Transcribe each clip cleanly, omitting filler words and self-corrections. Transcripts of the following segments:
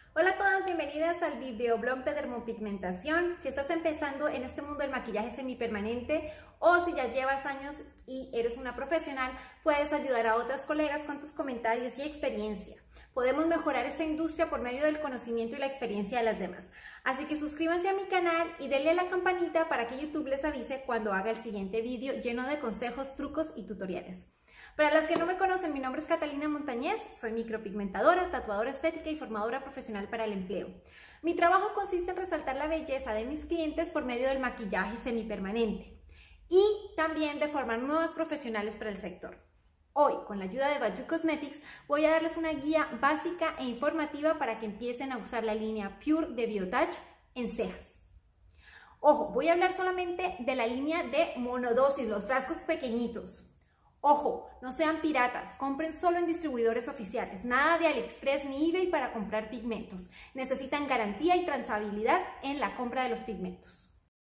Hola a todas, bienvenidas al videoblog de dermopigmentación. Si estás empezando en este mundo del maquillaje semipermanente o si ya llevas años y eres una profesional, puedes ayudar a otras colegas con tus comentarios y experiencia. Podemos mejorar esta industria por medio del conocimiento y la experiencia de las demás. Así que suscríbanse a mi canal y denle a la campanita para que YouTube les avise cuando haga el siguiente video lleno de consejos, trucos y tutoriales. Para las que no me conocen, mi nombre es Catalina Montañez, soy micropigmentadora, tatuadora estética y formadora profesional para el empleo. Mi trabajo consiste en resaltar la belleza de mis clientes por medio del maquillaje semipermanente y también de formar nuevos profesionales para el sector. Hoy, con la ayuda de Bayou Cosmetics, voy a darles una guía básica e informativa para que empiecen a usar la línea Pure de Biotouch en cejas. Ojo, voy a hablar solamente de la línea de monodosis, los frascos pequeñitos. Ojo, no sean piratas, compren solo en distribuidores oficiales, nada de AliExpress ni eBay para comprar pigmentos. Necesitan garantía y trazabilidad en la compra de los pigmentos.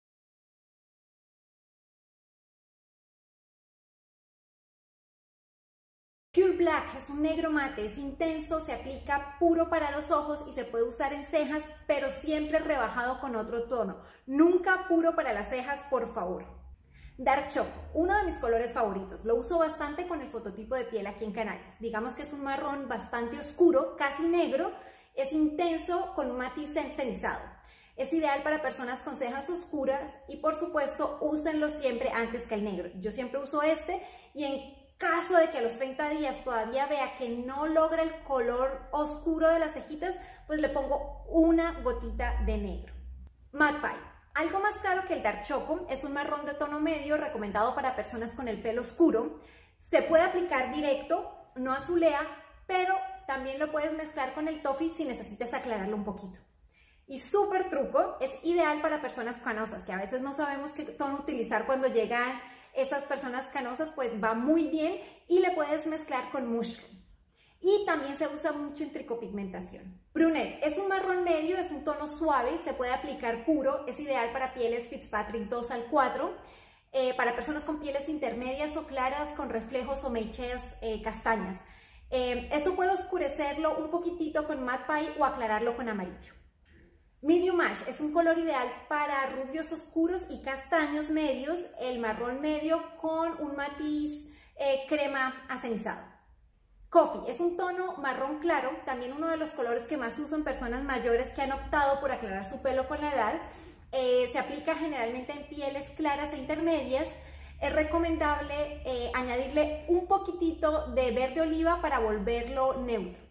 Pure Black es un negro mate, es intenso, se aplica puro para los ojos y se puede usar en cejas, pero siempre rebajado con otro tono. Nunca puro para las cejas, por favor. Dark Choco, uno de mis colores favoritos, lo uso bastante con el fototipo de piel aquí en Canarias. Digamos que es un marrón bastante oscuro, casi negro, es intenso con un matiz cenizado. Es ideal para personas con cejas oscuras y por supuesto úsenlo siempre antes que el negro. Yo siempre uso este y en caso de que a los 30 días todavía vea que no logra el color oscuro de las cejitas, pues le pongo una gotita de negro. Matte Pie. Algo más claro que el Dark Choco, es un marrón de tono medio recomendado para personas con el pelo oscuro. Se puede aplicar directo, no azulea, pero también lo puedes mezclar con el toffee si necesitas aclararlo un poquito. Y súper truco, es ideal para personas canosas, que a veces no sabemos qué tono utilizar cuando llegan esas personas canosas, pues va muy bien y le puedes mezclar con Mushroom. Y también se usa mucho en tricopigmentación. Brunette es un marrón medio, es un tono suave, se puede aplicar puro, es ideal para pieles Fitzpatrick 2 al 4, para personas con pieles intermedias o claras con reflejos o mechas castañas. Esto puede oscurecerlo un poquitito con Matte Pie o aclararlo con amarillo. Medium Ash es un color ideal para rubios oscuros y castaños medios, el marrón medio con un matiz crema acenizado. Coffee es un tono marrón claro, también uno de los colores que más uso en personas mayores que han optado por aclarar su pelo con la edad. Se aplica generalmente en pieles claras e intermedias. Es recomendable añadirle un poquitito de verde oliva para volverlo neutro.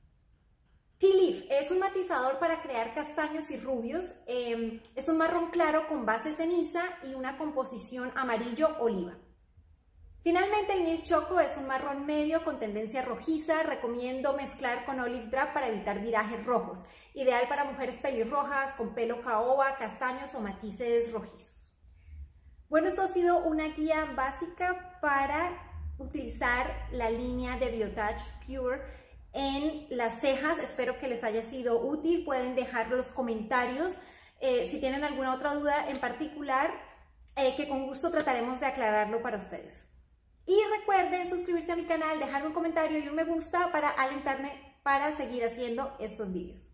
Tea Leaf es un matizador para crear castaños y rubios. Es un marrón claro con base ceniza y una composición amarillo-oliva. Finalmente el Milk Choco es un marrón medio con tendencia rojiza, recomiendo mezclar con Olive Drab para evitar virajes rojos, ideal para mujeres pelirrojas, con pelo caoba, castaños o matices rojizos. Bueno, esto ha sido una guía básica para utilizar la línea de Biotouch Pure en las cejas, espero que les haya sido útil, pueden dejar los comentarios si tienen alguna otra duda en particular, que con gusto trataremos de aclararlo para ustedes. Y recuerden suscribirse a mi canal, dejarme un comentario y un me gusta para alentarme para seguir haciendo estos vídeos.